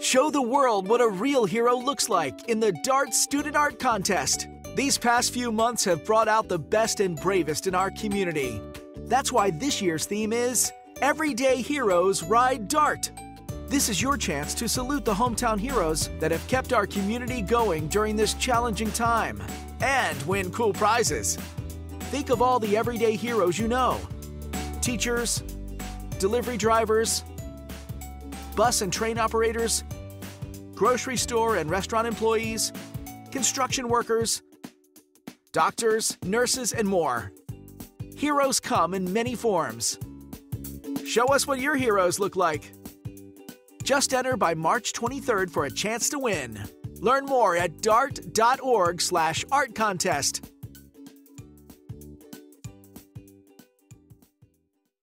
Show the world what a real hero looks like in the DART Student Art Contest. These past few months have brought out the best and bravest in our community. That's why this year's theme is Everyday Heroes Ride DART. This is your chance to salute the hometown heroes that have kept our community going during this challenging time and win cool prizes. Think of all the everyday heroes you know. Teachers, delivery drivers, bus and train operators, grocery store and restaurant employees, construction workers, doctors, nurses, and more. Heroes come in many forms. Show us what your heroes look like. Just enter by March 23rd for a chance to win. Learn more at dart.org/artcontest.